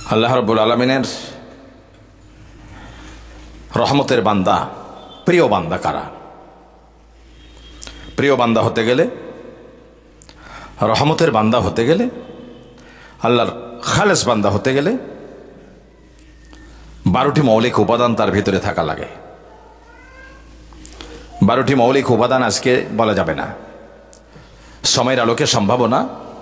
আল্লাহ রাব্বুল আলামিনের রহমতের বান্দা, প্রিয় বান্দা কারা? প্রিয় বান্দা হতে গেলে, রহমতের বান্দা হতে গেলে, আল্লাহর খালেস বান্দা হতে গেলে 12টি মৌলিক উপাদান তার ভিতরে থাকা লাগে। 12টি মৌলিক উপাদান আজকে বলা যাবে না, সময়ের আলোকে সম্ভব না।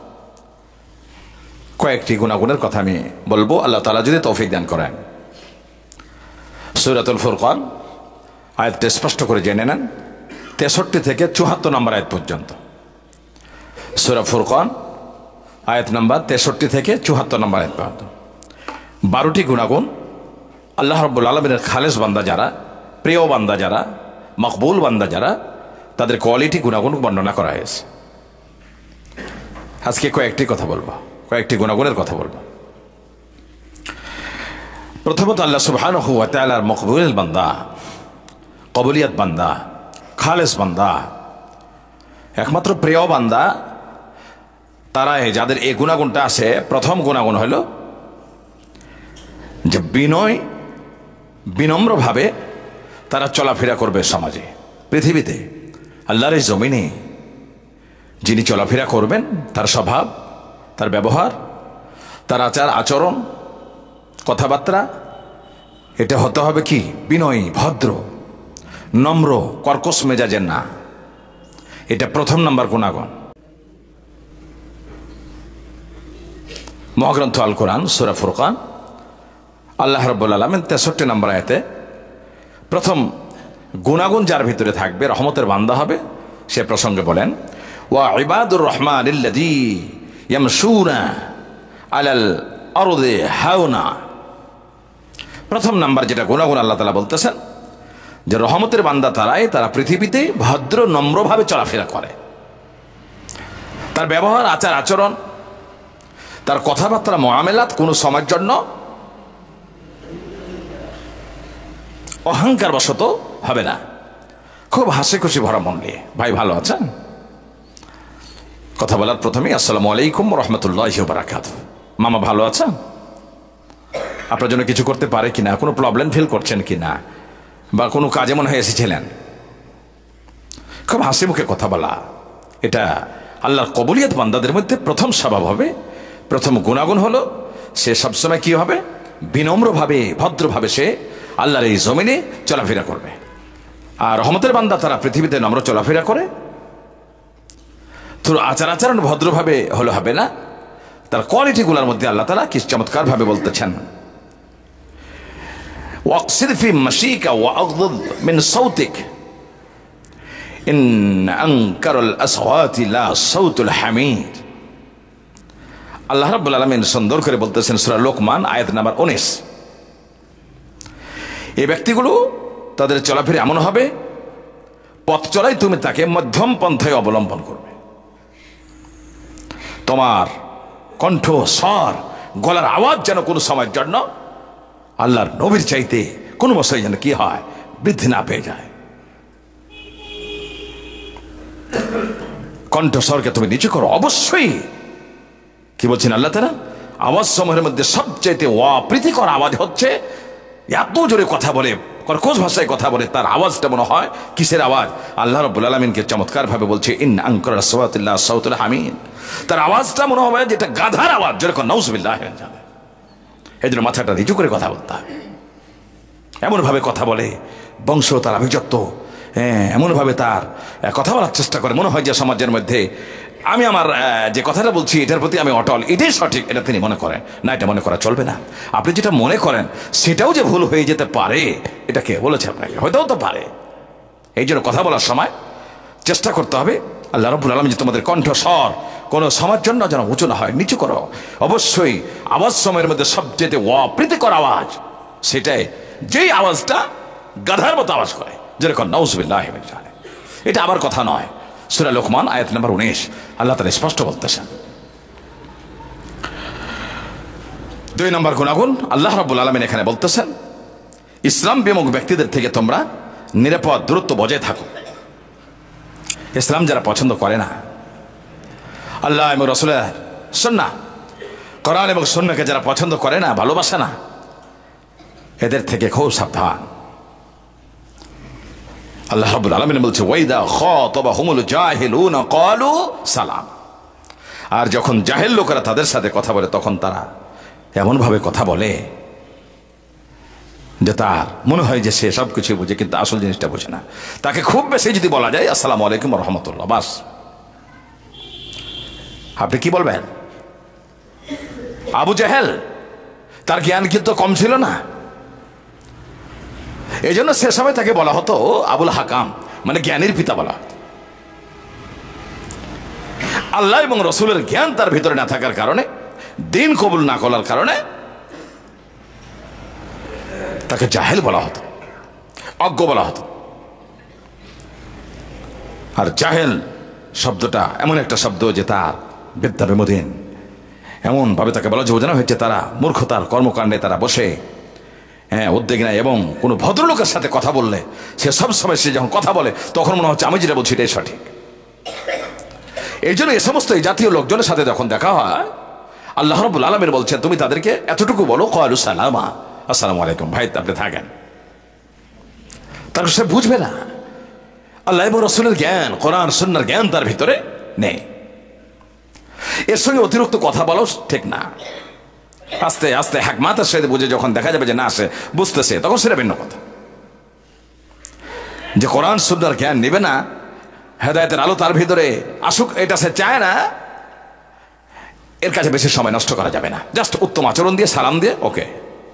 কয়েকটি গুণাগুণের কথা আমি বলবো, আল্লাহ তাআলা যদি তৌফিক দান করেন। সূরাতুল ফুরকান আয়াতটি স্পষ্ট করে জেনে নেন, 63 থেকে 74 নম্বর আয়াত পর্যন্ত। সূরা ফুরকান আয়াত নাম্বার 63 থেকে 74 নম্বর আয়াত পর্যন্ত 12টি গুণাগুণ আল্লাহ রাব্বুল আলামিনের খালেস বান্দা যারা, প্রিয় বান্দা যারা, মকবুল বান্দা যারা, তাদের কোয়ালিটি গুণাগুণ বর্ণনা করা হয়েছে। আজকে কয়েকটি কথা বলবো, কয়েকটি গুণাগুণের কথা বলবো। প্রথমত আল্লাহ সুবহানাহু ওয়া তাআলার মকবুল বান্দা, কবুলিয়ত বান্দা, খালেস বান্দা, একমাত্র প্রিয় বান্দা তারাই যাদের এই গুণাগুণটা আছে। প্রথম গুণাগুণ হলো যে বিনম্রভাবে তারা চলাফেরা করবে সমাজে, পৃথিবীতে, আল্লাহর এই জমিনে যিনি চলাফেরা করবেন, তার স্বভাব, তার ব্যবহার, তার আচার আচরণ, কথাবার্তা, এটা হতে হবে কি? বিনয়ী, ভদ্র, নম্র, কর্কশ মেজাজের না। এটা প্রথম নাম্বার গুণাগুণ। মহাগ্রন্থ আল কোরআন সূরা ফুরকান আল্লাহ রাব্বুল আলামিন 63 নম্বর আয়াতে প্রথম গুণাগুণ যার ভিতরে থাকবে, রহমতের বান্দা হবে, সে প্রসঙ্গে বলেন, ওয়া ইবাদুর রহমানিল্লাযী ইয়ামশুনা আলাল আরদি হাওনা। প্রথম নাম্বার যেটা গুণাগুণ আল্লাহ তাআলা বলতেছেন যে রহমতের বান্দা তারাই, তারা পৃথিবীতে ভদ্র নম্রভাবে চলাফেরা করে। তার ব্যবহার, আচার আচরণ, তার কথাবার্তা, মুআমালাত কোনো সময়ের জন্য অহংকার বশত হবে না। খুব হাসি খুশি ভরা মন নিয়ে, ভাই ভালো আছেন? কথা বলার প্রথমেই আসসালামু আলাইকুম ওয়া রাহমাতুল্লাহি ওয়া বারাকাতুহু। মামা ভালো আছেন? আপনার জন্য কিছু করতে পারে কিনা, কোনো প্রবলেম ফিল করছেন কিনা, বা কোনো কাজে মনে হয় এসেছিলেন। খুব হাসি মুখে কথা বলা, এটা আল্লাহর কবুলিয়ত বান্দাদের মধ্যে প্রথম স্বভাব হবে। প্রথম গুণাগুণ হলো সে সবসময় কি হবে? বিনম্রভাবে, ভদ্রভাবে সে আল্লাহর এই জমিনে চলাফেরা করবে। আর রহমতের বান্দা তারা পৃথিবীতে নম্র চলাফেরা করে। তোর আচার আচরণ ভদ্রভাবে হলে হবে না, তার কোয়ালিটিগুলোর মধ্যে আল্লাহ তাআলা কি চমৎকার ভাবে বলতেছেন, ওয়াকসির ফি মাশিকা ওয়া আগযিদ মিন সাউতিক ইন আনকারাল আসওয়াতি লা সাউতুল হামির। আল্লাহ রাব্বুল আলামিন সুন্দর করে বলতেছেন সূরা লোকমান আয়াত নাম্বার 19। এই ব্যক্তিগুলো তাদের চলাফেরা এমন হবে, পথ চলাই তুমি তাকে মধ্যম পন্থায় অবলম্বন করবে। তোমার কণ্ঠ, স্বর, গলার আওয়াজ যেন কোনো সময়ের জন্য আল্লাহর নবীর চাইতে কোনো বছর যেন কি হয়, বৃদ্ধি না পেয়ে যায়। কণ্ঠস্বরকে তুমি নিচু করো। অবশ্যই কি বলছেন আল্লাহ তাআলা? আওয়াজ সমূহের মধ্যে সবচাইতে অপ্রীতিকর আওয়াজ হচ্ছে এত জোরে কথা বলে, কর্কশ ভাষায় কথা বলে, তার আওয়াজটা মনে হয় কিসের আওয়াজ? আল্লাহ রাব্বুল আলামিনকে চমৎকার ভাবে বলছে, ইন আনকারাল আসওয়াতি লা সাউতুল হামির। তার আওয়াজটা মনে হবে যেটা গাধার আওয়াজ, যেরকম নাউজুবিল্লাহ। এই জন্য মাথাটা নিচু করে কথা বলতে হবে। এমন ভাবে কথা বলে, বংশ তার অভিযুক্ত, এমনভাবে তার কথা বলার চেষ্টা করে, মনে হয় যে সমাজের মধ্যে আমি আমার যে কথাটা বলছি এটার প্রতি আমি অটল, এটাই সঠিক, এটা তিনি মনে করেন না। এটা মনে করা চলবে না। আপনি যেটা মনে করেন সেটাও যে ভুল হয়ে যেতে পারে, এটা কে বলেছে আপনাকে? হয়তো তো পারে। এই জন্য কথা বলার সময় চেষ্টা করতে হবে আল্লাহ রাব্বুল আলামিন যে তোমাদের কণ্ঠস্বর কোনো সময়ের জন্য যেন উঁচু না হয়, নিচু করো। অবশ্যই আওয়াজ সময়ের মধ্যে সবচেয়ে অপ্রীতিকর আওয়াজ সেটাই, যেই আওয়াজটা গাধার মতো আওয়াজ করে, যেরকম নাউজুবিল্লাহ। এটা আমার কথা নয়, সূরা লোকমান আয়াত নাম্বার 19 আল্লাহ তাআলা স্পষ্ট বলতেছেন। 2 নম্বর গুণাগুণ আল্লাহ রাব্বুল আলামিন এখানে বলতেছেন, ইসলাম বিমুখ ব্যক্তিদের থেকে তোমরা নিরাপদ দূরত্ব বজায় থাকো। ইসলাম যারা পছন্দ করে না, আল্লাহ এবং রাসূলের সুন্নাহ কোরআন এবং সুন্নাহকে যারা পছন্দ করে না, ভালোবাসে না, এদের থেকে খুব সাবধান। আল্লাহ রাব্বুল আলামিন বলছে ওয়াইদা খাতাবাহুমুল জাহিলুনা ক্বালু সালাম। আর যখন জাহেল লোকেরা তাদের সাথে কথা বলে তখন তারা এমন ভাবে কথা বলে যে তার মনে হয় যে সে সব কিছু বুঝে, কিন্তু আসল জিনিসটা বোঝে না। তাকে খুব বেশি যদি বলা যায় আসসালামু আলাইকুম ওয়া রাহমাতুল্লাহ, বাস, আপনি কি বলবেন? আবু জাহেল, তার জ্ঞান কিন্তু কম ছিল না, এই জন্য সে সময় তাকে বলা হতো আবুল হাকাম, মানে জ্ঞানীর পিতা বলা হতো। আল্লাহ এবং রসুলের জ্ঞান তার ভিতরে না থাকার কারণে, দিন কবুল না করার কারণে তাকে জাহেল বলা হতো, অজ্ঞ বলা হতো। আর জাহেল শব্দটা এমন একটা শব্দ যে তার বিদ্যার বিমোদিন, এমন ভাবে তাকে বলা যে বোঝানো হয়েছে তারা মূর্খতার কর্মকাণ্ডে তারা বসে উদ্বেগ নেয়, এবং কোনো ভদ্রলোকের সাথে কথা বললে সে সব সময় সে যখন কথা বলে তখন মনে হচ্ছে আমি যেটা বলছি এটাই সঠিক। এই জন্য এই সমস্ত এই জাতীয় লোকজনের সাথে যখন দেখা হয়, আল্লাহ রাব্বুল আলামিন বলছেন তুমি তাদেরকে এতটুকু বলো ক্বালু সালামা, আসসালামু আলাইকুম, ভাই আপনি থাকেন। তার সে বুঝবে না, আল্লাহ এবং রাসূলের জ্ঞান, কোরআন সুন্নাহর জ্ঞান তার ভিতরে নেই। এর সঙ্গে অতিরিক্ত কথা বলো ঠিক না। আস্তে আস্তে হিকমতের সাথে বুঝে যখন দেখা যাবে যে না সে বুঝতেছে, তখন সেটা ভিন্ন কথা। যে কোরআন সুন্নাহর জ্ঞান নেবে না, হেদায়েতের আলো তার ভিতরে আসুক, এটা সে চায় না, এর কাছে বেশি সময় নষ্ট করা যাবে না। জাস্ট উত্তম আচরণ দিয়ে, সালাম দিয়ে, ওকে।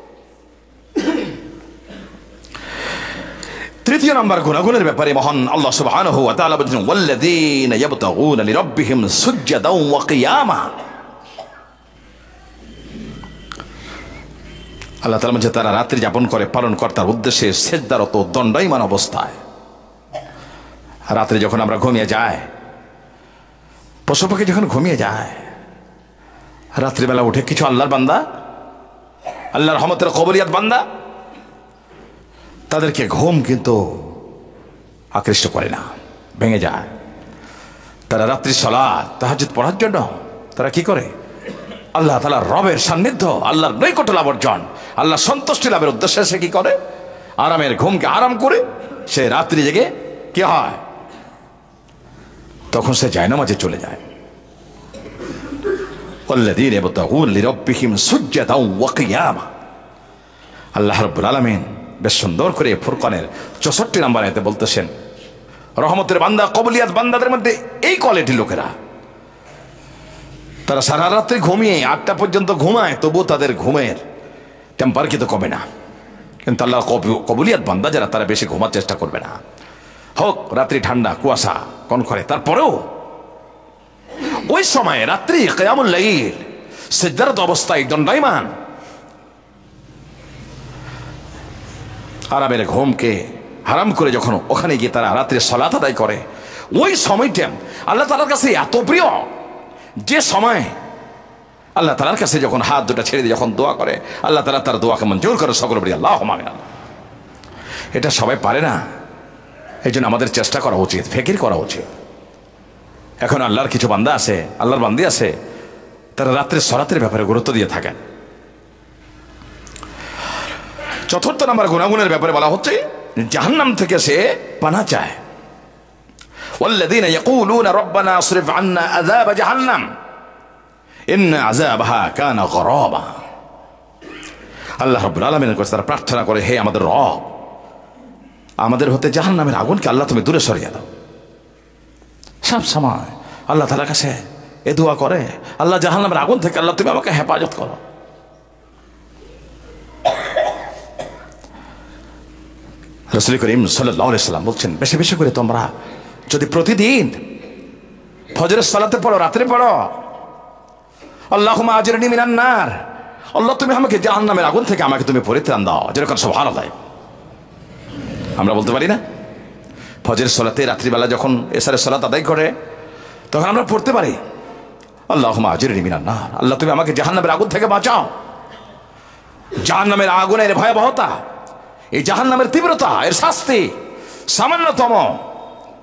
তৃতীয় নম্বর গুণাগুণের ব্যাপারে মহান আল্লাহ সুবহানাহু ওয়া তাআলা বলেন ওয়াল্লাযীনা ইয়াবতাগুনা লিরাব্বিহিম সুজদাও ওয়া কিয়ামা। আল্লাহ তাআলা বলেন তারা রাত্রি যাপন করে পালনকর্তার উদ্দেশ্যে সিজদারত দণ্ডায়মান অবস্থায়। রাত্রে যখন আমরা ঘুমিয়ে যাই, পশু পাখি যখন ঘুমিয়ে যায়, রাত্রিবেলা উঠে কিছু আল্লাহর বান্দা, আল্লাহর রহমতের কবুলিয়াত বান্দা, তাদেরকে ঘুম কিন্তু আকৃষ্ট করে না, ভেঙে যায়। তারা রাত্রি সালাত তাহাজ্জুদ পড়ার জন্য তারা কি করে? আল্লাহ তাআলার রবের সান্নিধ্য, আল্লাহর নৈকট্য লাভ অর্জন, আল্লাহ সন্তুষ্টি লাভের উদ্দেশ্যে সে কি করে? আরামের ঘুমকে আরাম করে সে রাত্রি জেগে কি হয়? তখন সে জায়নামাজে চলে যায়। ওয়াল্লাযীনা ইয়াবতাগুনা লিরাব্বিহিম সুজদাও ওয়া কিয়ামা। আল্লাহ রাব্বুল আলামিন বেশ সুন্দর করে ফুরকানের 64 নম্বর আয়াতে বলতেছেন রহমতের বান্দা, কবুলিয়াত বান্দাদের মধ্যে এই কোয়ালিটি লোকেরা, তারা সারা রাত্রি ঘুমিয়ে 8টা পর্যন্ত ঘুমায়, তবু তাদের ঘুমের টেম্পার কিন্তু কমে না। কিন্তু আল্লাহ কবুলিয়াত বান্দা যারা, তারা বেশি ঘুমার চেষ্টা করবে না। হোক রাত্রি ঠান্ডা, কুয়াশা কোন করে, তারপরেও ওই সময় রাত্রি কিয়ামুল লাইল সিজদারত অবস্থায় দণ্ডায়মান, আরামের ঘুমকে হারাম করে যখন ওখানে গিয়ে তারা রাত্রে সালাত আদায় করে, ওই সময়টা আল্লাহ তাআলার কাছে এত প্রিয়, যে সময় আল্লাহ তাআলার কাছে যখন হাত দুটো ছেড়ে দিয়ে যখন দোয়া করে, আল্লাহ তাআলা তার দোয়াকে মঞ্জুর করে। সকল বলি আল্লাহুম্মা আমিন। এটা সবাই পারে না, এই জন্য আমাদের চেষ্টা করা উচিত, ফিকির করা উচিত। এখন আল্লাহর কিছু বান্দা আছে, আল্লাহর বান্দি আছে, তারা রাত্রে সালাতের ব্যাপারে গুরুত্ব দিয়ে থাকেন। চতুর্থ নম্বর গুণাগুণের ব্যাপারে বলা হচ্ছে জাহান্নাম থেকে সে পানাহ চায়। ওয়াল্লাযীনা ইয়াকুলুনা রাব্বানা আসরিফ আন্না আযাব জাহান্নাম ইন্না আযাবাহা কানা গরাবা। আল্লাহ রাব্বুল আলামিনের কাছে তারা প্রার্থনা করে, হে আমাদের রব, আমাদের হতে জাহান্নামের আগুনকে আল্লাহ তুমি দূরে সরিয়ে দাও। সব সময় আল্লাহ তাআলার কাছে এ দোয়া করে, আল্লাহ জাহান্নামের আগুন থেকে আল্লাহ তুমি আমাকে হেফাজত করো। রাসূল করিম সাল্লাল্লাহু আলাইহি ওয়াসাল্লাম বলছেন বেশি বেশি করে তোমরা যদি প্রতিদিন ফজরের সালাতে পড়ো, রাত্রে পড়ো, আল্লাহুম্মা আজরিনি মিনান নার, আল্লাহ তুমি আমাকে জাহান্নামের আগুন থেকে আমাকে তুমি পরিত্রাণ দাও, যেরকম সুবহানাল্লাহ আমরা বলতে পারি না? ফজরের সালাতে রাত্রিবেলা যখন এশারের সালাত আদায় করে তখন আমরা পড়তে পারি আল্লাহুম্মা আজরিনি মিনান নার, আল্লাহ তুমি আমাকে জাহান্নামের আগুন থেকে বাঁচাও। জাহান্নামের আগুনের ভয়াবহতা, এই জাহান্নামের তীব্রতা, এর শাস্তি সামান্যতম।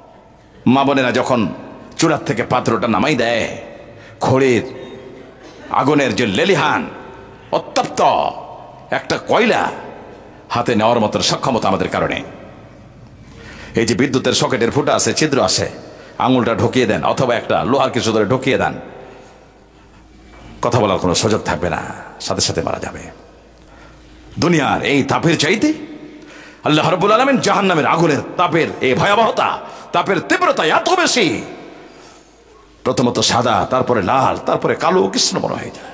মা বোনেরা যখন চুলার থেকে পাত্রটা নামাই দেয়, খড়ির আগুনের যে লেলিহান উত্তপ্ত একটা কয়লা হাতে নেওয়ার মতো সক্ষমতা আমাদের কারণে। এই যে বিদ্যুতের সকেটের ফুটা আছে, ছিদ্র আছে, আঙুলটা ঢুকিয়ে দেন অথবা একটা লোহার কিছু ধরে ঢুকিয়ে দেন, কথা বলার কোনো সুযোগ থাকবে না, সাথে সাথে মারা যাবে। দুনিয়ার এই তাপের চাইতে আল্লাহ রাব্বুল আলামিন জাহান্নামের আগুনের তাপের এই ভয়াবহতা, তাপের তীব্রতা এত বেশি, প্রথমত সাদা, তারপরে লাল, তারপরে কালো কৃষ্ণবর্ণ হয়ে যায়।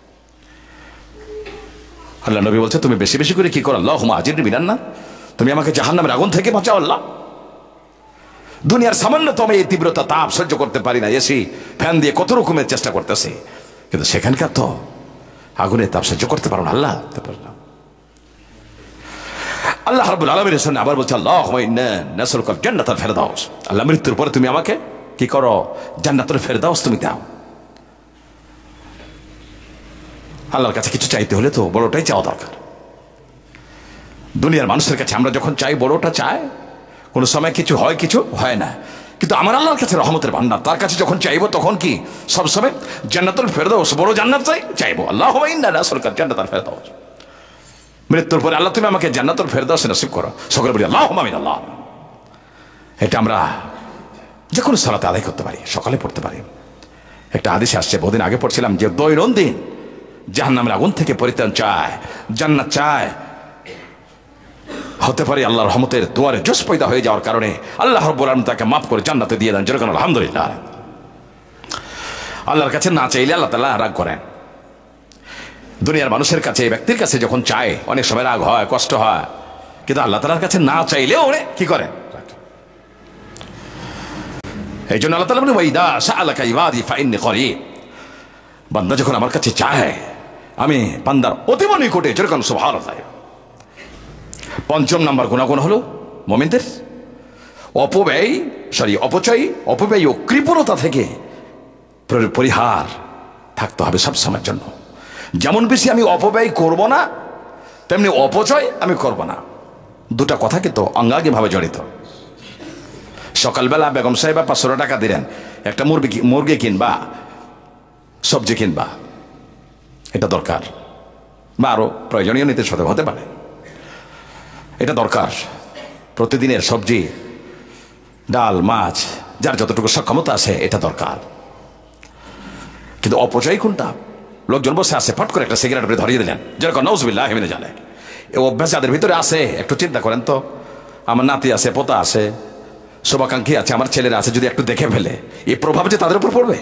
আল্লাহ নবী বলছে, তুমি বেশি বেশি করে কি করো, আল্লাহুম্মা আজিরনি মিনান নার, তুমি আমাকে জাহান্নামের আগুন থেকে বাঁচাও আল্লাহ। দুনিয়ার সামান্যতম এই তীব্রতা তাপ সহ্য করতে পারি না, এসি ফ্যান দিয়ে কত রকমের চেষ্টা করতেছি, কিন্তু সেখানকার তো আগুনের তাপ সহ্য করতে পারো না আল্লাহ। আল্লাহ রাব্বুল আলামিনের সামনে আবার বলছে, আল্লাহুম্মা ইন্না নাসআলুকাল জান্নাতাল ফিরদাউস, আল্লাহ মৃত্যুর পরে তুমি আমাকে কি করো, জান্নাতুল ফিরদাউস তুমি দাও। আল্লাহর কাছে কিছু চাইতে হলে তো বড়টাই চাওয়া দরকার। দুনিয়ার মানুষের কাছে আমরা যখন চাই, বড়টা চাই, কোনো সময় কিছু হয়, কিছু হয় না, কিন্তু আমার আল্লাহর কাছে রহমতের ভান্ডার, তার কাছে যখন চাইবো তখন কি সবসময় জান্নাতুল ফিরদাউস, বড় জান্নাত চাইবো। আল্লাহুম্মা ইন্না নাসআলুকাল জান্নাতাল ফিরদাউস, মৃত্যুর পরে আল্লাহ তুমি আমাকে জান্নাতুল ফিরদাউস নসিব করো। সকলে বলি আল্লাহুম্মা আমিন। আল্লাহ, এটা আমরা যে কোনো সালাতে আদায় করতে পারি, সকালে পড়তে পারি। একটা হাদিসে আসছে, বহুদিন আগে পড়ছিলাম, যে দৈনন্দিন জাহান্নামের আগুন থেকে পরিত্রাণ চায়, জান্নাত চায়, হতে পারে আল্লাহর রহমতের দুয়ারে জোশ পয়দা হয়ে যাওয়ার কারণে আল্লাহ রাব্বুল আলামিন তাকে মাফ করে জান্নাতে দিয়ে দেন। যেরকম আলহামদুলিল্লাহ। আল্লাহর কাছে না চাইলে আল্লাহ তাআলা রাগ করেন। দুনিয়ার মানুষের কাছে, ব্যক্তির কাছে যখন চায় অনেক সময় রাগ হয়, কষ্ট হয়, কিন্তু আল্লাহ তাআলার কাছে না চাইলেও কি করেন। এই জন্য আল্লাহ তাআলা বলেন, ওয়াইদা সাআলাকা ইবাদি ফাইন্নী করিব, বান্দা যখন আমার কাছে চায় আমি বান্দার অতীব নিকটে। যেরকম সুবহানাল্লাহ। পঞ্চম নাম্বার গুণাগুণ হলো মুমিনদের অপব্যয় ও কৃপণতা থেকে পরিহার থাকতে হবে সব সময়ের জন্য। যেমন বেশি আমি অপব্যয় করব না, তেমনি অপচয় আমি করব না। দুটা কথা কিন্তু অঙ্গাঙ্গিভাবে জড়িত। সকালবেলা বেগম সাহেবা 500 টাকা দিলেন, একটা মুরগি কিনবা, সবজি কিনবা, এটা দরকার, বা আরো প্রয়োজনীয় নীতির সাথে হতে পারে, এটা দরকার। প্রতিদিনের সবজি, ডাল, মাছ, যার যতটুকু সক্ষমতা আছে এটা দরকার। কিন্তু অপচয় কোনটা? লোকজন বসে আছে, ফট করে একটা সিগারেট ধরিয়ে দিলেন, যেরকম নাউজুবিল্লাহি মিনাজ জালিক। এই অভ্যাস যাদের ভিতরে আছে, একটু চিন্তা করেন তো, আমার নাতি আছে, পোতা আছে, শুভাকাঙ্ক্ষী আছে, আমার ছেলেরা আছে, যদি একটু দেখে ফেলে, এই প্রভাব যে তাদের উপর পড়বে,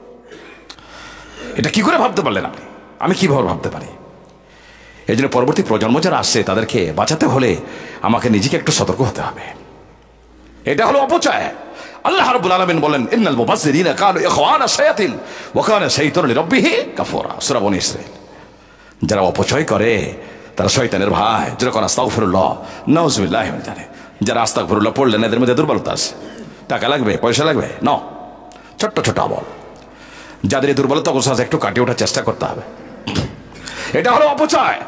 এটা কি করে ভাবতে পারলেন আপনি? আমি কিভাবে ভাবতে পারি? এই জন্য পরবর্তী প্রজন্ম যারা আসছে তাদেরকে বাঁচাতে হলে আমাকে নিজেকে একটু সতর্ক হতে হবে। এটা হলো অপচয়। আল্লাহ রাব্বুল আলামিন বলেন, ইন্নাল মুবাজ্জিরিনা কানু ইখওয়ানা শায়াতিন ওয়া কানা শাইতানু লিরাব্বিহি কাফুরা। সূরা বনী ইসরাঈল। যারা অপচয় করে তারা শয়তানের ভাই। যেরকম আস্তাগফিরুল্লাহ, নাউজুবিল্লাহি মিন যালিক। যারা আস্তাগফিরুল্লাহ পড়লেন এদের মধ্যে দুর্বলতা আছে। টাকা লাগবে, পয়সা লাগবে, না, ছোট্ট ছোট আমল। যাদের এই দুর্বলতা আছে একটু কাটিয়ে ওঠার চেষ্টা করতে হবে। এটা হলো অপচয়।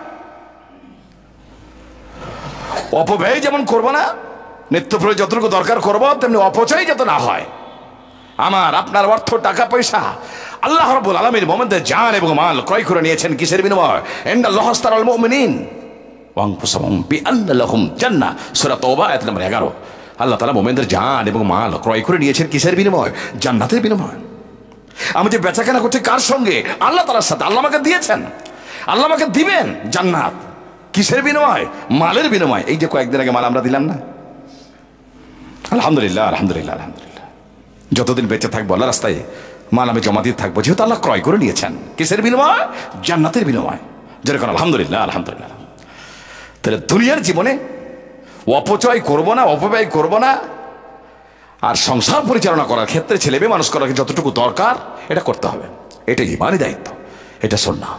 অপব্যয় যেমন করবো না, নিত্য প্রয়োজন যতটুকু দরকার করবো, তেমনি অপচয় যাতে না হয়। আমার আপনার অর্থ, টাকা পয়সা আল্লাহ রাব্বুল আলামিন মুমিনদের জান এবং মাল ক্রয় করে নিয়েছেন কিসের বিনিময়ে? ইন্নাল্লাহ আশতারাল মুমিনিন ওয়া আনফুসাহুম বিআন্না লাহুম জান্নাহ। সূরা তাওবা আয়াত নম্বর 11। আল্লাহ তাআলা মুমিনদের জান এবং মাল ক্রয় করে নিয়েছেন কিসের বিনিময়ে? জান্নাতের বিনিময়ে। আমি যে বেচাকেনা করছি কার সঙ্গে? আল্লাহ তাআলার সাথে। আল্লাহ আমাকে দিয়েছেন, আল্লাহ আমাকে দিবেন জান্নাত। কিসের বিনিময়? মালের বিনিময়। এই যে কয়েকদিন আগে মাল আমরা দিলাম না, আলহামদুলিল্লাহ আলহামদুলিল্লাহ আলহামদুলিল্লাহ। যতদিন বেঁচে থাকবো আল্লাহ রাস্তায় মাল আমি জমা দিয়ে থাকবো, যেহেতু আল্লাহ ক্রয় করে নিয়েছেন। কিসের বিনিময়? জান্নাতের বিনিময়। যেরকম আলহামদুলিল্লাহ আলহামদুলিল্লাহ। তাহলে দুনিয়ার জীবনে অপচয় করবো না, অপব্যয় করবো না, আর সংসার পরিচালনা করার ক্ষেত্রে ছেলে মেয়ে মানুষ করার যতটুকু দরকার এটা করতে হবে। এটা ইমানই দায়িত্ব, এটা সুন্নাহ।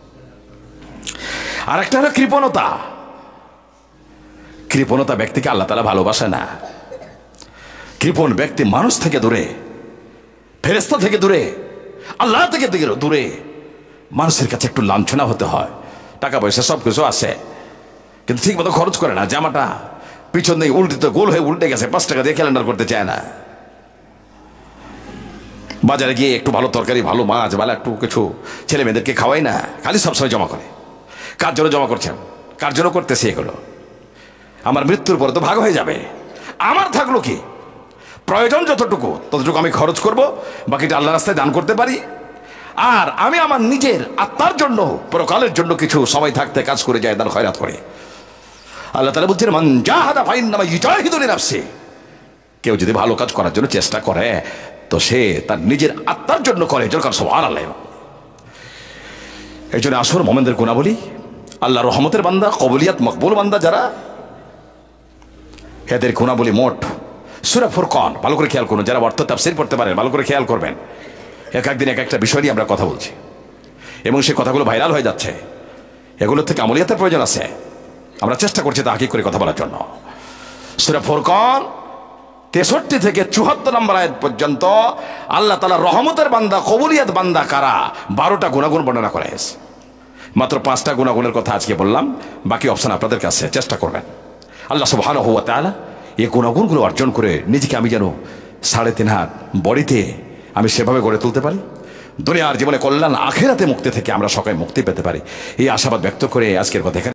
আর একটা হলো কৃপণতা। কৃপণতা ব্যক্তিকে আল্লাহ তাআলা ভালোবাসে না। কৃপণ ব্যক্তি মানুষ থেকে দূরে, ফেরেশতা থেকে দূরে, আল্লাহ থেকে দূরে। মানুষের কাছে একটু লাঞ্ছনা হতে হয়। টাকা পয়সা সব কিছু আছে, কিন্তু ঠিক মতো খরচ করে না। জামাটা পিছন দিয়ে উল্টে গোল হয়ে উল্টে গেছে, 5 টাকা দিয়ে ক্যালেন্ডার করতে চায় না। বাজারে গিয়ে একটু ভালো তরকারি, ভালো মাছ, ভালো একটু কিছু ছেলে মেয়েদেরকে খাওয়াই না, খালি সবসময় জমা করে। কার জন্য জমা করছেন? কার জন্য করতেছে এগুলো? আমার মৃত্যুর পরে তো ভাগ হয়ে যাবে, আমার থাকলো কি? প্রয়োজন যতটুকু ততটুকু আমি খরচ করব, বাকিটা আল্লাহ রাস্তায় দান করতে পারি। আর আমি আমার নিজের আত্মার জন্য, পরকালের জন্য কিছু সময় থাকতে কাজ করে যায়, দান খয়রাত করে। আল্লাহ তাআলা বলছেন, মান জাহাদা ফাইন্নামা ইউজাহিদু লিনাফসি। কেউ যদি ভালো কাজ করার জন্য চেষ্টা করে তো সে তার নিজের আত্মার জন্য করে। যখন সুবহানাল্লাহ। এই জন্য আসল মুমিনদের গুণাবলী, আল্লাহ রহমতের বান্দা, কবুলিয়াত মকবুল বান্দা যারা, এদের গুণাবলী মোট সূরা ফুরকান ভালো করে খেয়াল করুন। যারা অর্থ তাফসীর পড়তে পারেন ভালো করে খেয়াল করবেন। এক একদিন এক একটা বিষয় নিয়ে আমরা কথা বলছি এবং সেই কথাগুলো ভাইরাল হয়ে যাচ্ছে। এগুলোর থেকে আমলিয়াতের প্রয়োজন আছে। আমরা চেষ্টা করছি তা হাকিক করে কথা বলার জন্য। সূরা ফুরকান 63 থেকে 74 নম্বর আয়াত পর্যন্ত আল্লাহ তাআলা রহমতের বান্দা, কবুলিয়াত বান্দা কারা 12টা গুণাগুণ বর্ণনা করে। মাত্র 5টা গুণাগুণের কথা আজকে বললাম, বাকি অপশন আপনাদের কাছে, চেষ্টা করবেন। আল্লাহ সুবহানাহু ওয়া তাআলা এই গুণাগুণগুলো অর্জন করে নিজেকে আমি যেন 3.5 হাত বডিতে আমি সেভাবে গড়ে তুলতে পারি, দুনিয়ার জীবনে কল্যাণ, আখিরাতে মুক্তি থেকে আমরা সবাই মুক্তি পেতে পারি, এই আশাবাদ ব্যক্ত করে আজকের কথা এখানে